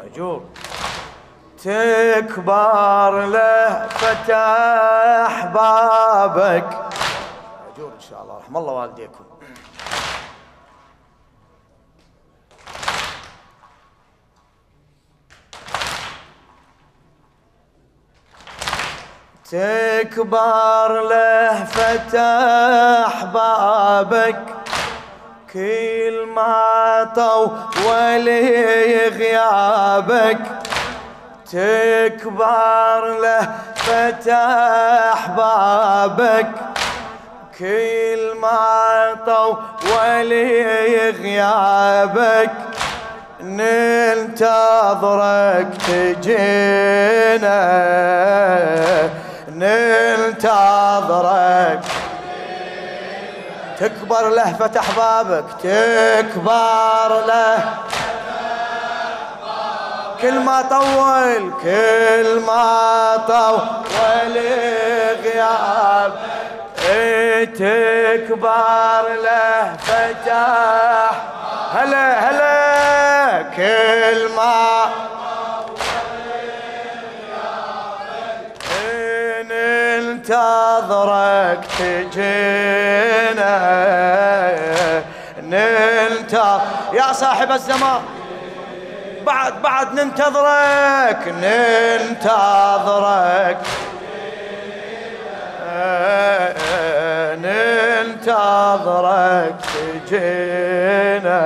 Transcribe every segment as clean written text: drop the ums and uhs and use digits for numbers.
مأجور. تكبر له فتح بابك. مأجور إن شاء الله، رحم الله والديكم. تكبر له فتح بابك، كل ما طول غيابك. تكبر له فتح بابك، كل ما طول غيابك. ننتظرك تجينا، ننتظرك. تكبر له فتح بابك، تكبر له كل ما طول، كل ما طول غياب. تكبر له فتح، هلا هلا، كل ما ننتظرك تجينا، ننتظر يا صاحب الزمان. بعد ننتظرك، ننتظرك، ننتظرك تجينا.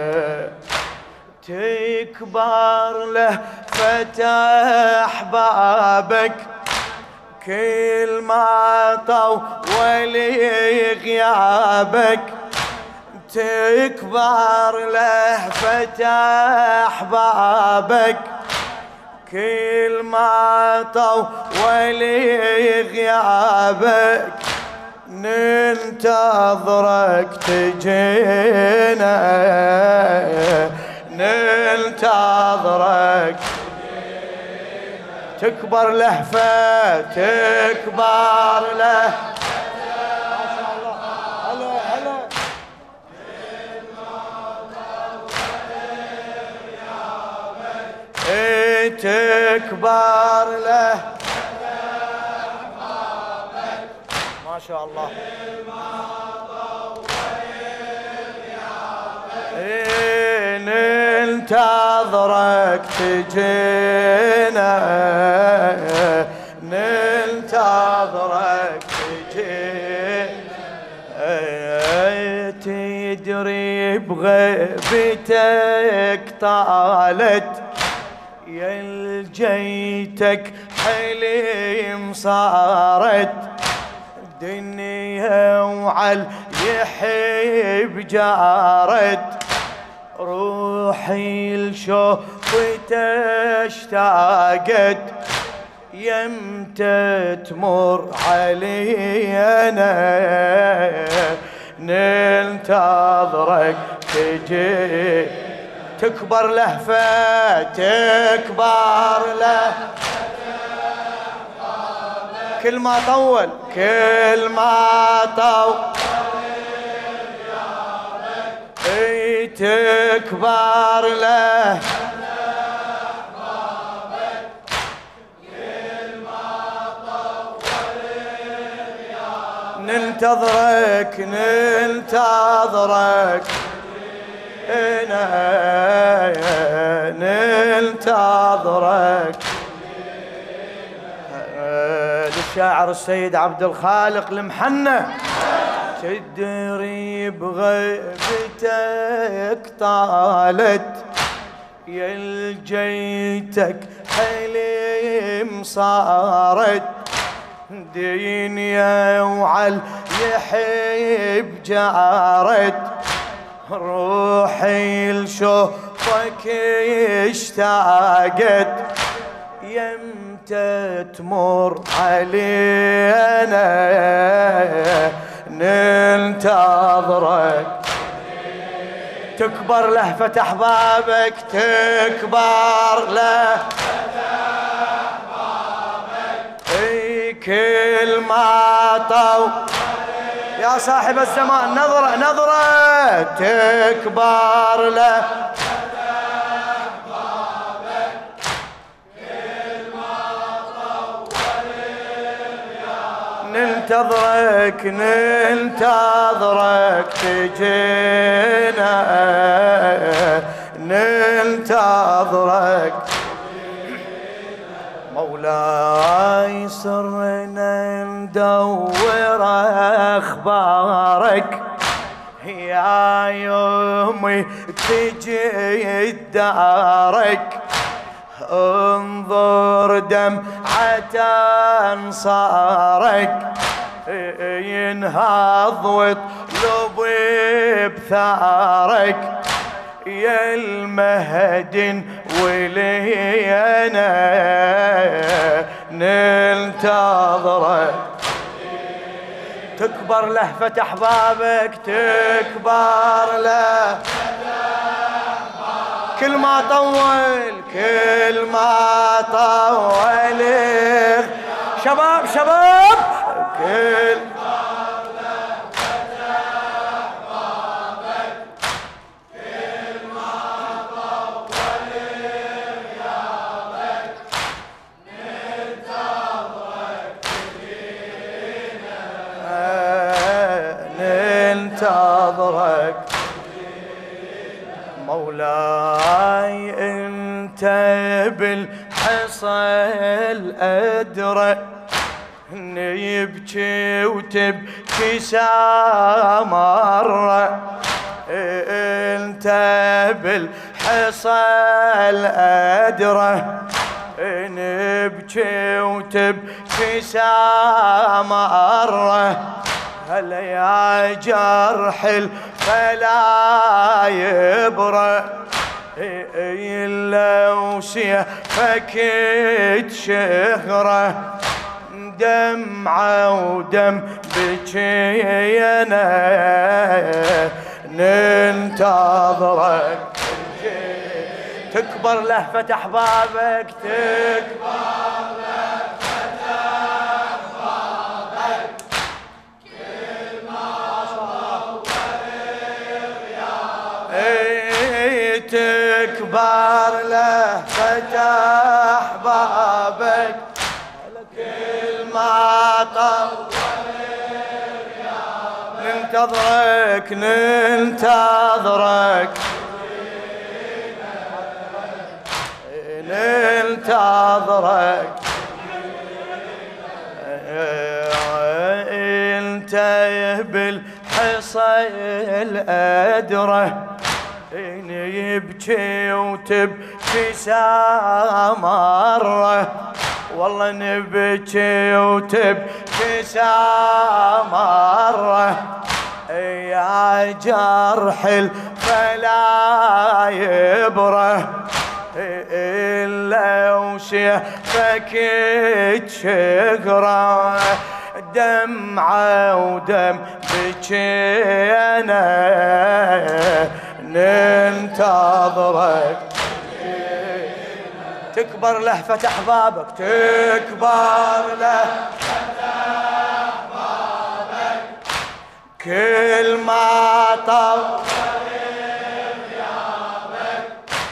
تكبر له فتح بابك، كل ما طول غيابك. تكبر له فتح بابك، كل ما طول غيابك. ننتظرك تجينا، ننتظرك. تكبر لهفة، تكبر له. ما شاء الله، هلا هلا. تكبر له، ما شاء الله. ننتظرك تجينا، ننتظرك تجينا. تدري بغيبتك طالت، يا لجيتك حليم صارت. دنيا وعلى يحب جارت، روحي لشوفتك اشتاقت. يمتى تمر علينا، ننتظرك تجي. تكبر لهفة، تكبر له كل ما طول، كل ما طول. تكبر له ننتظرك، ننتظرك، ننتظرك. للشاعر السيد عبد الخالق المحنة. تدري بغيبتك طالت، يا لجيتك حليم صارت. دنيا وعلى يحب جارت، روحي لشوفك اشتاقت. يمتى تمر علينا، ننتظرك. تكبر له فتح بابك، تكبر له فتح بابك. اي كل ما طول يا صاحب الزمان، نظرة نظرة. تكبر له فتح بابك، ننتظرك تجينا، ننتظرك مولاي، صرنا ندور اخبارك يا يومي تجي دارك، انظر دمعة انصارك ينهض واطلب بثارك، يا المهد ولينا ننتظرك، تكبر لهفة أحبابك، تكبر له كل ما طول، كل ما طول شباب شباب، كل ننتظرك مولاي، انت بالحصل ادرى نبكي وتبكي سامرة، انت بالحصل ادرى نبكي وتبكي سامرة، هلا يا جرح الفلا يبرى لو سيفك تشهره، دمعة ودم بجينا ننتظرك، تكبر لهفة أحبابك، تكبر لهفة أحبابك، كل ما طول غيابك، تكبر لهفة أحبابك، كل ما طول غيابك، ننتظرك ننتظرك ننتظرك، انت بالحصل ادرى يبكي وتبكي سامرة، والله نبكي وتبكي سامرة، يا جرح الفلا يبره إلا وسيفك تشقره، دمعة ودم بجينا ننتظرك، تكبر لهفة أحبابك، تكبر لهفة أحبابك، كل ما طول غيابك،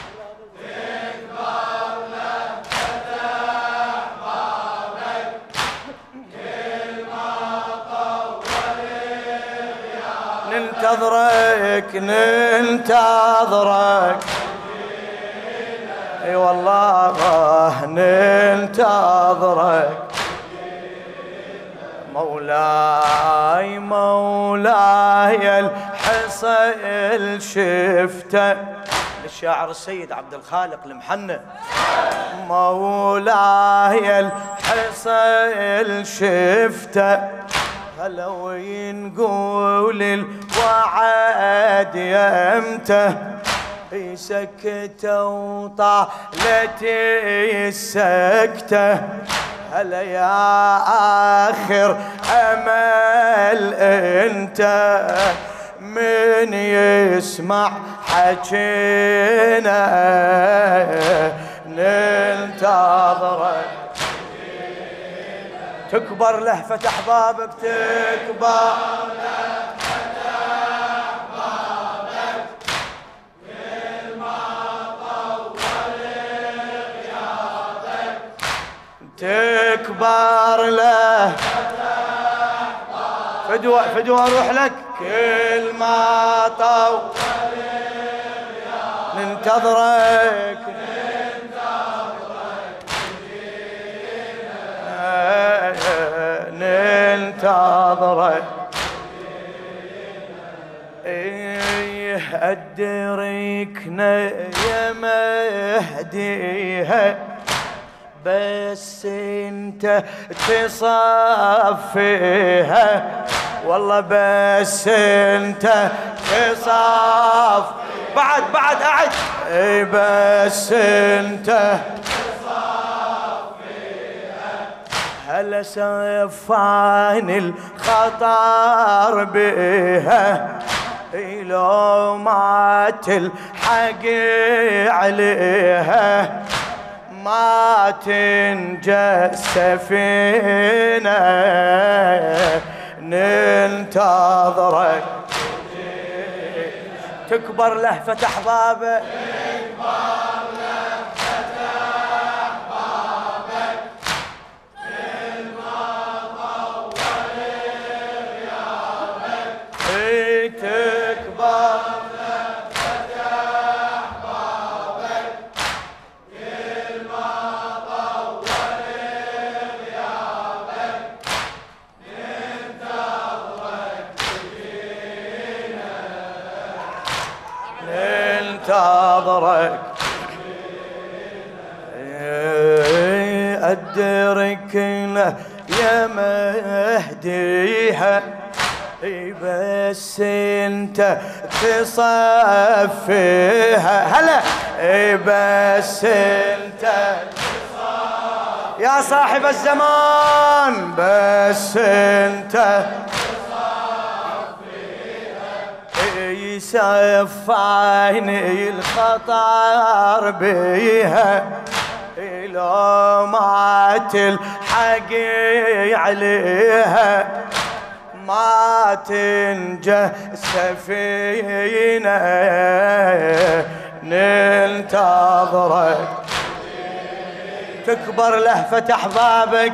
تكبر لهفة أحبابك، كل ما طول غيابك، ننتظرك ننتظرك، اي والله ننتظرك مولاي، مولاي الحصل شفته، للشاعر السيد عبد الخالق المحنى، مولاي الحصل شفته، هلا وينقول الوعد يمته، سكته وطالت السكته، هلا يا آخر أمل أنت، من يسمع حكينا ننتظرك، تكبر لهفة أحبابك، تكبر لهفة أحبابك، كل ما طول غيابك، تكبر لهفة فدوى اروح لك. كل ما طول ننتظرك ننتظرك. أدركنا يا مهديها بس انت تصفيها والله بس انت تصف. بعد أعد. بس انت هلا سفاني الخطر بها لو ما تلحق عليها ما تنجى السفينة ننتظرك. تكبر لهفة أحبابك ننتظرك. أدركنا يا مهديها بس انت تصفيها. هلا بس انت يا صاحب الزمان بس انت يسفعني الخطر بيها لو ما تلحقي عليها ما تنجى السفينة ننتظرك. تكبر لهفة أحبابك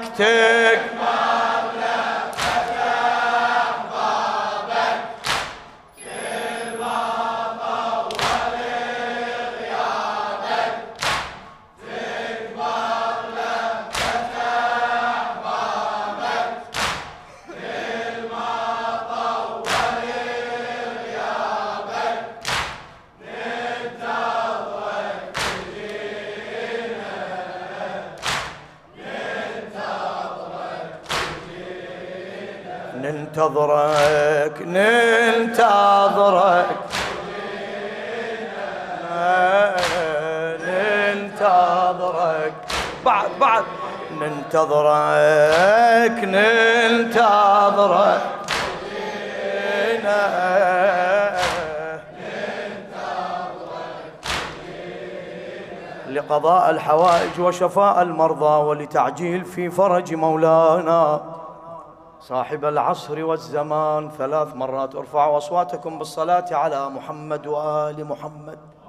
ننتظرك ننتظرك ننتظرك. بعد ننتظرك ننتظرك لقضاء الحوائج وشفاء المرضى ولتعجيل في فرج مولانا صاحب العصر والزمان. 3 مرات ارفعوا أصواتكم بالصلاة على محمد وآل محمد.